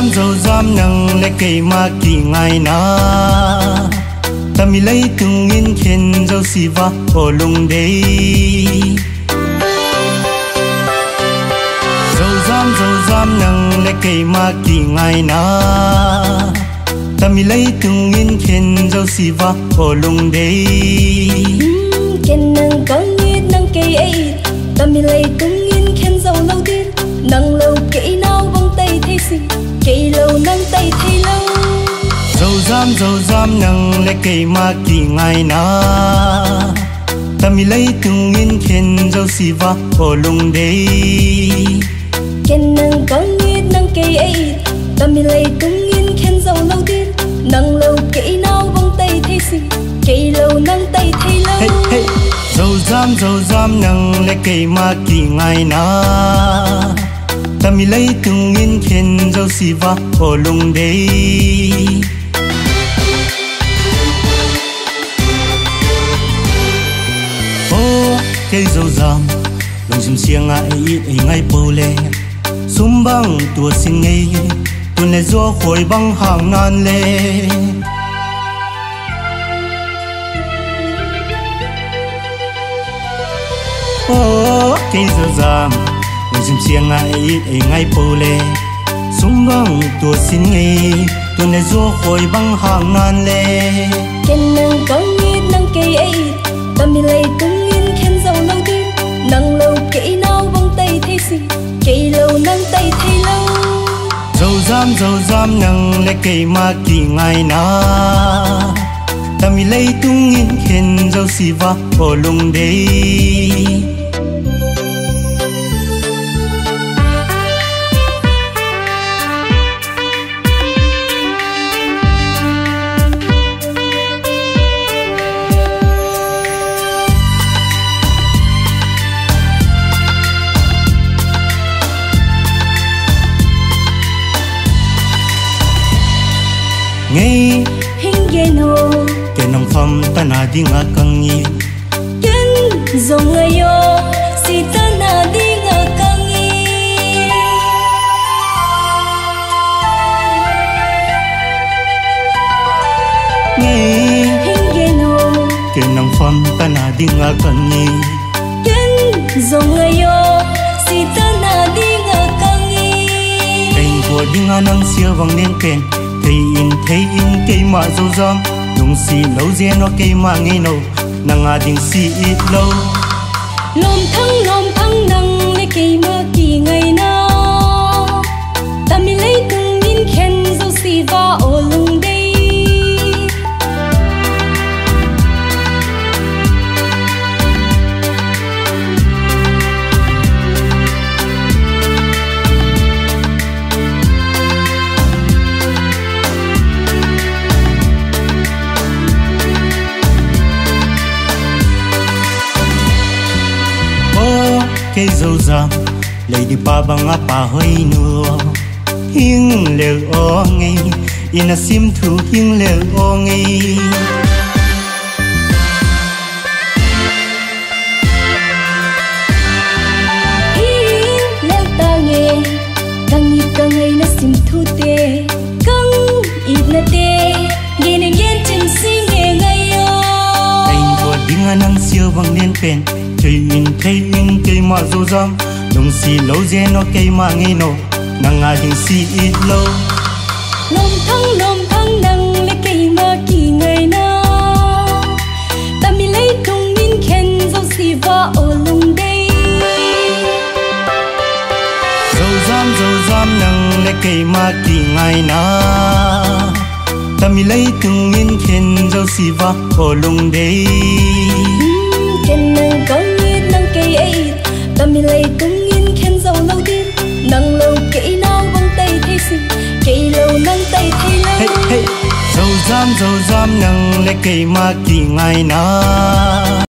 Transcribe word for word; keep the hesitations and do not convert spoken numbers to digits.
giam dầu giam nâng lệ cây mà kỳ ngày na ta mi lấy tung in khen dầu si va ở lùng đây dầu giam dầu giam nâng lệ cây mà kỳ ngày na ta mi lấy tung in khen dầu si va ở lùng đây khen nâng có nghe nâng cây ấy ta mi lấy tung in khen dầu lâu đi nâng lâu kỹ nào vòng tay thấy gì cây lâu nâng tay thấy lâu dầu giam dầu giam nâng lệ cây mà kỳ ngày na ta mi lấy tung in khen dầu si va ở lùng đây khen nâng có nghe nâng cây ấy ta mi lấy tung in khen dầu lâu đi nâng lâu kỹ nào vòng tay thấy gì cây lâu nâng tay thấy lâu hey, hey. dầu giam dầu giam nâng lệ cây mà kỳ ngày na ta mi lấy tung in khen dầu si va ở lùng đây ô cây dầu giam lùng sim xiang ai ít ngay bồ lê sum băng tua xin ngay tuần lệ gió khôi băng hàng ngàn lê ô cây dầu giam sim xiang ai ít ngay bồ lê sum băng tua xin ngay tuần lệ gió khôi băng hàng ngàn lê khen nâng có nghe nâng cây ấy ta mi lấy tung in khen dầu lâu đi nâng lâu kỹ nào vòng tay thấy gì cây lâu nâng tay thấy lâu dầu giam dầu giam nâng lệ cây mà kỳ ngày na ta mi lấy tung in khen dầu si va ở lùng đây ngay hình gen hồ cái nông phẩm ta na đi ngã căng nhỉ chân dòng người yo si ta na đi ngã căng nhỉ ngay hình gen hồ cái nông phẩm ta na đi ngã căng nhỉ chân dòng người yo si ta na đi ngã căng nhỉ cành của đi ngã nắng siêu vàng đen kèn thấy in thấy in cây mà dâu giam nung si lâu dễ nó cây mà nghe nâu nàng à đình si ít lâu lom thăng lom thăng nâng lấy cây mà kỳ ngày nào ta mi lấy tung in khen dâu si va ở lùng đây cây dầu giam lấy đi ba bằng apa hơi nữa hiên lệ o ngay ina sim thu hiên lệ o ngay hiên lệ ta nghe càng nhịp càng ngày nó sim thu tê càng ít na tê nghe nên nghe chim si nghe ngay yo anh của đi ngang nắng siêu vàng đen pen thấy in thấy in cây mà dâu giam đồng si lâu dễ nó cây mà nghe nổ nàng à đình si ít lâu lom thăng lom thăng nâng lấy cây mà kỳ ngày nào ta mi lấy tung in khen dâu si va ở lùng đây dâu giam dâu giam nâng lấy cây mà kỳ ngày na ta mi lấy tung in khen dâu si va ở lùng đây khen nâng có nghe nâng cây ấy ta mi lấy tung in khen dầu lâu đi nâng lâu kỹ nào vòng tay thấy gì cây lâu nâng tay thấy lâu hey, hey. dâu giam dâu giam nâng lấy cây mà kỳ ngày na